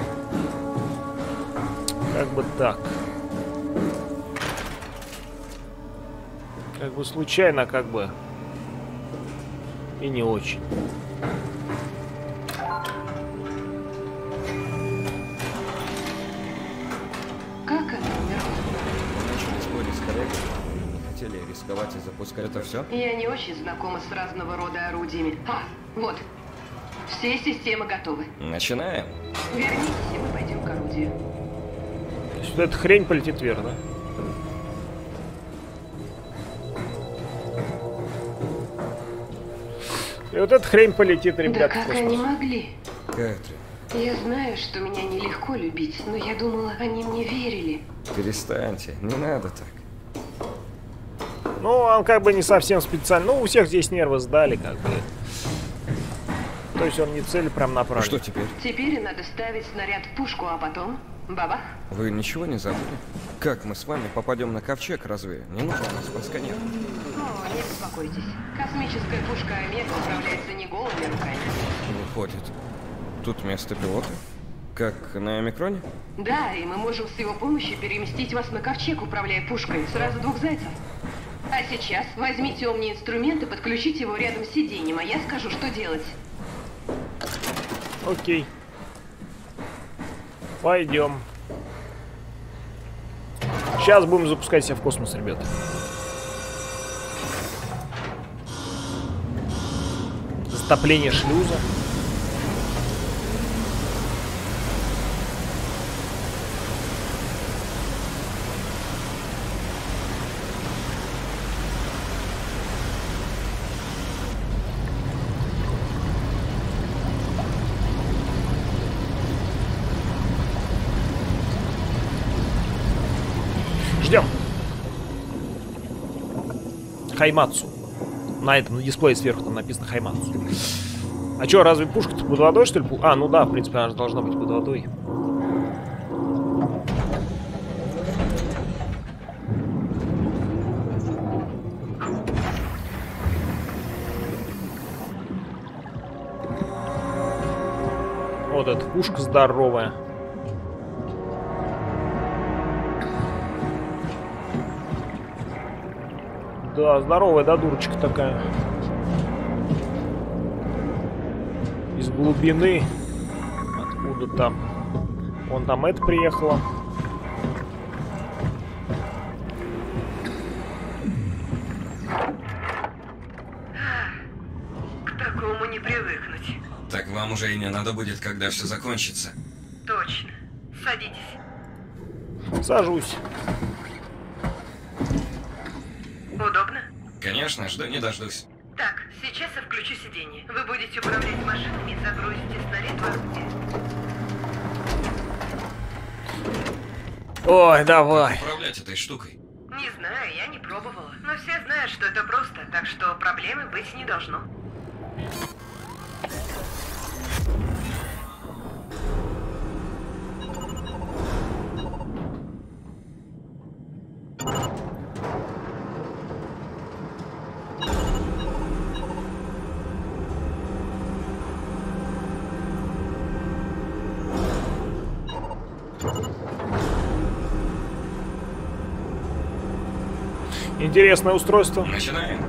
Как бы так. Как бы случайно, как бы... И не очень. Как она умерла? Начали спорить с коллегами. Не хотели рисковать и запускать. Это все? Я не очень знакома с разного рода орудиями. А, вот. Все системы готовы. Начинаем. Вернитесь, и мы пойдем к орудию. То есть вот эта хрень полетит вверх, да? И вот эта хрень полетит, ребят, Да в как космос. они могли? Кэтрин, Я знаю, что меня нелегко любить, но я думала, они мне верили. перестаньте. Не надо так. Ну, он как бы не совсем специально. Ну, у всех здесь нервы сдали, как бы. То есть он не цель прям направлен. Что теперь? Теперь надо ставить снаряд в пушку, а потом... Бабах. Вы ничего не забыли? Как мы с вами попадем на ковчег, разве? Не нужно нас просканировать. О, не беспокойтесь. Космическая пушка Омега управляется не голыми руками. Выходит, тут место пилота? Как на Омикроне? Да, и мы можем с его помощью переместить вас на ковчег, управляя пушкой. Сразу двух зайцев. А сейчас возьмите умный инструмент и подключите его рядом с сиденьем, а я скажу, что делать. Окей. Пойдем. Сейчас будем запускать себя в космос, ребята. Затопление шлюза. Ждем. Хаймацу. На этом на дисплее сверху там написано Хаймацу. А чё, разве пушка-то под водой, что ли? А, ну да, в принципе, она же должна быть под водой. Вот эта пушка здоровая. Да, здоровая, да, дурочка такая. Из глубины. Откуда там? Вон там это приехала. К такому не привыкнуть. Так вам уже и не надо будет, когда все закончится. Точно. Садитесь. Сажусь. Удобно? Конечно, жду не дождусь. Так, сейчас я включу сиденье. Вы будете управлять машинами и загрузите снаряд в орудие. Ой, давай. Управлять этой штукой. Не знаю, я не пробовала. Но все знают, что это просто, так что проблемы быть не должно. Интересное устройство. Начинаем.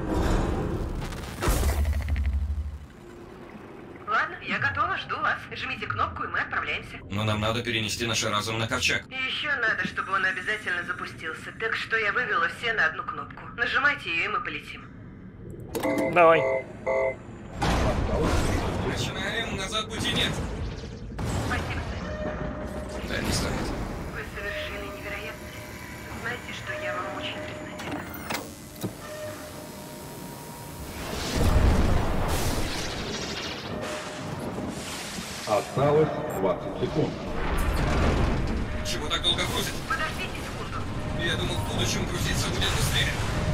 Ладно, я готова, жду вас. Жмите кнопку, и мы отправляемся. Но нам надо перенести наш разум на ковчег. И еще надо, чтобы он обязательно запустился. Так что я вывела все на одну кнопку. Нажимайте ее, и мы полетим. Давай. Начинаем, назад пути нет. Спасибо, Сэм. Да, не стоит. Вы совершили невероятное. Знаете, что я вам очень признательна. Осталось двадцать секунд. Чего так долго грузит? Подождите секунду. Я думал, в будущем грузиться будет быстрее.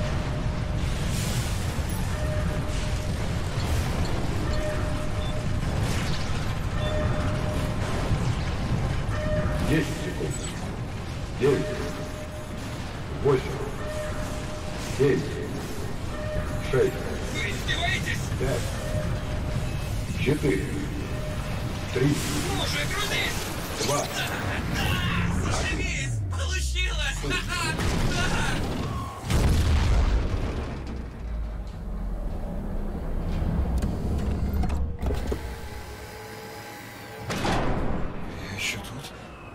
десять секунд. девять. восемь. семь. шесть. Вы издеваетесь? пять. четыре. три. Ну уже грузись! два. Зашибись! Получилось! Я еще тут?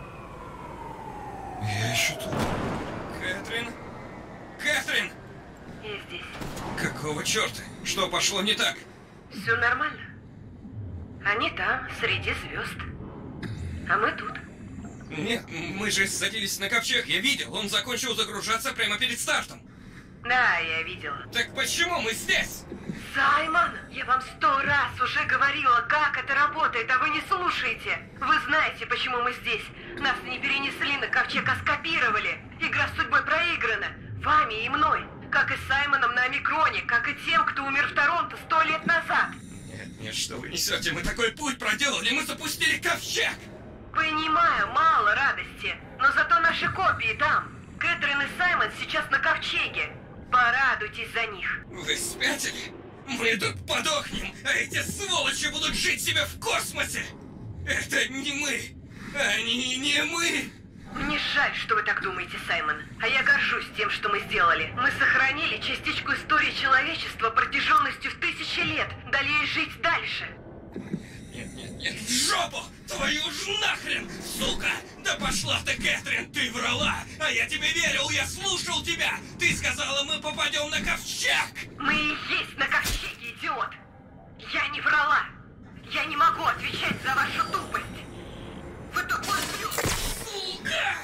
Я еще тут. Кэтрин? Кэтрин! Я здесь. Какого черта? Что пошло не так? Все нормально. Они там, среди звезд. А мы тут. Нет, мы же садились на ковчег, я видел. Он закончил загружаться прямо перед стартом. Да, я видела. Так почему мы здесь? Саймон, я вам сто раз уже говорила, как это работает, а вы не слушаете. Вы знаете, почему мы здесь. Нас не перенесли на ковчег, а скопировали. Игра с судьбой проиграна. Вами и мной. Как и с Саймоном на Омикроне, как и тем, кто умер в Торонто сто лет назад. Нет, нет, что вы несете? Мы такой путь проделали, мы запустили ковчег! Понимаю, мало радости, но зато наши копии там. Кэтрин и Саймон сейчас на ковчеге. Порадуйтесь за них. Вы спятили? Мы тут подохнем, а эти сволочи будут жить себе в космосе! Это не мы! Они не мы! Мне жаль, что вы так думаете, Саймон. А я горжусь тем, что мы сделали. Мы сохранили частичку истории человечества протяженностью в тысячи лет, дали ей жить дальше. Нет, нет, нет, в жопу! Твою ж нахрен, сука! Да пошла ты, Кэтрин, ты врала! А я тебе верил, я слушал тебя! Ты сказала, мы попадем на ковчег! Мы и есть на ковчеге, идиот! Я не врала! Я не могу отвечать за вашу тупость! Вы тупой ублюдок! Сука!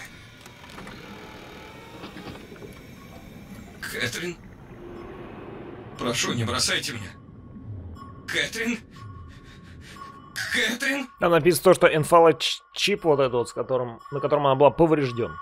Кэтрин? Прошу, не бросайте меня. Кэтрин? Кэтрин? Там написано то, что энфалочип вот этот вот, с которым, на котором она была поврежден.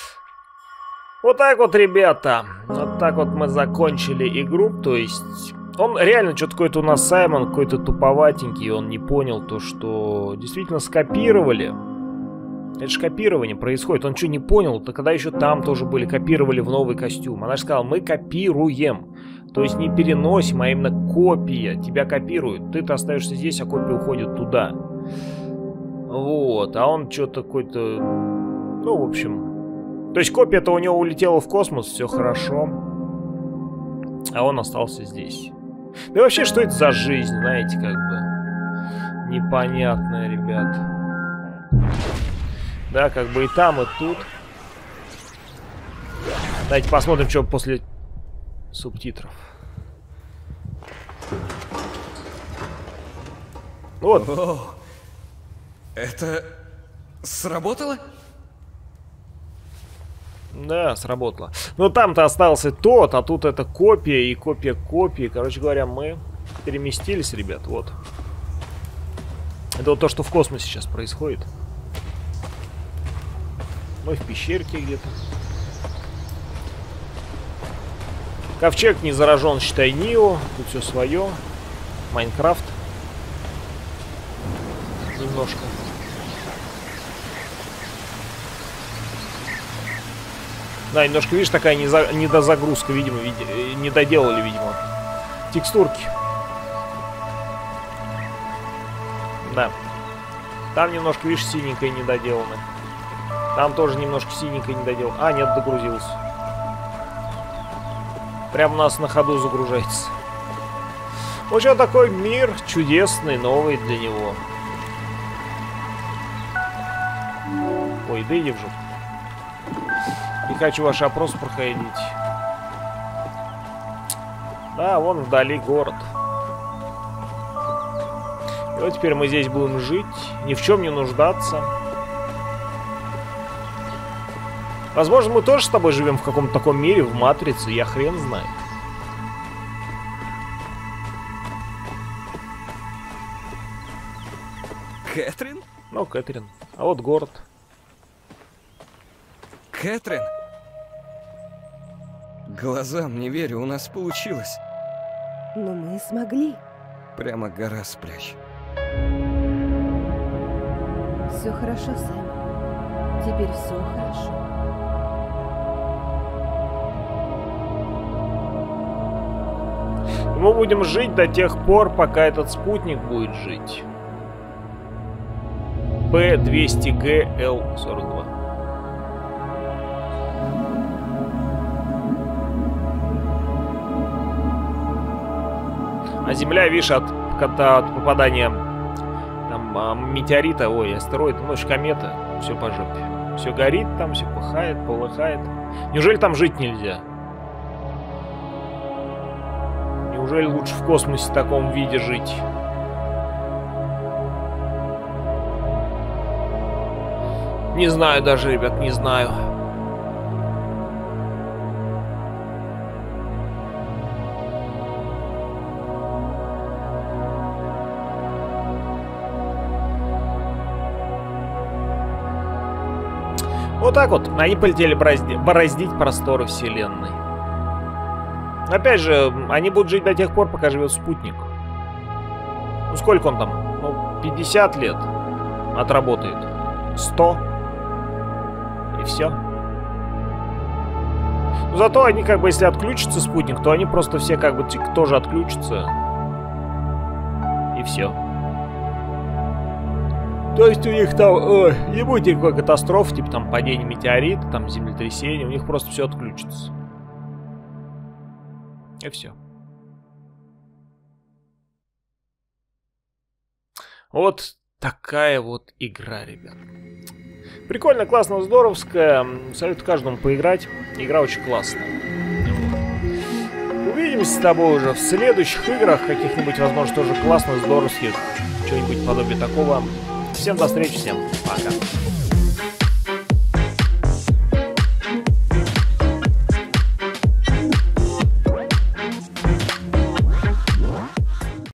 Вот так вот, ребята. Вот так вот мы закончили игру. То есть Он реально что-то какой-то у нас Саймон, какой-то туповатенький, он не понял то, что действительно скопировали. Это же копирование происходит, он что не понял, то когда еще там тоже были, копировали в новый костюм. Она же сказала, мы копируем, то есть не переносим, а именно копия, тебя копируют. Ты-то остаешься здесь, а копия уходит туда. Вот, а он что-то какой-то, ну, в общем... То есть копия-то у него улетела в космос, все хорошо, а он остался здесь. Да и вообще, что это за жизнь, знаете, как бы непонятная, ребят. Да, как бы и там, и тут. Давайте посмотрим, что после субтитров. Вот. О, это сработало? Да, сработало. Но там-то остался тот, а тут это копия и копия копии. Короче говоря, мы переместились, ребят, вот. Это вот то, что в космосе сейчас происходит. Мы в пещерке где-то. Ковчег не заражен, считай, Нио. Тут все свое. Майнкрафт. Немножко. Да, немножко, видишь, такая недозагрузка, видимо, види не доделали, видимо. Текстурки. Да. Там немножко, видишь, синенькое недоделано. Там тоже немножко синенькое недоделано. А, нет, догрузился. Прямо у нас на ходу загружается. В общем, такой мир чудесный, новый для него. Ой, да иди в жопу. Не хочу ваш опрос проходить. Да, вон вдали город. И вот теперь мы здесь будем жить, ни в чем не нуждаться. Возможно, мы тоже с тобой живем в каком-то таком мире, в Матрице, я хрен знает. Кэтрин? Ну, Кэтрин. А вот город. Кэтрин? Глазам не верю, у нас получилось. Но мы смогли. Прямо гора с плеч. Все хорошо, Сэм. Теперь все хорошо. Мы будем жить до тех пор, пока этот спутник будет жить. Пэ двести Гэ Эл сорок два. А Земля, видишь, от, от, от попадания там, метеорита, ой, астероида, ночь, комета, все по жопе. Все горит там, все пыхает, полыхает. Неужели там жить нельзя? Неужели лучше в космосе в таком виде жить? Не знаю даже, ребят, не знаю. Вот так вот, они полетели бороздить, бороздить просторы вселенной. Опять же, они будут жить до тех пор, пока живет спутник. Ну, сколько он там? Ну, пятьдесят лет отработает. сто. И все. Но зато они, как бы, если отключится спутник, то они просто все, как бы, тоже отключатся. И все. То есть у них там ой, не будет никакой катастрофы, типа там падение метеорита, там землетрясение, у них просто все отключится. И все. Вот такая вот игра, ребят. Прикольно, классно, здоровская. Советую каждому поиграть. Игра очень классная. Увидимся с тобой уже в следующих играх, каких-нибудь, возможно, тоже классных, здоровских, что-нибудь подобие такого. Всем до встречи, всем пока.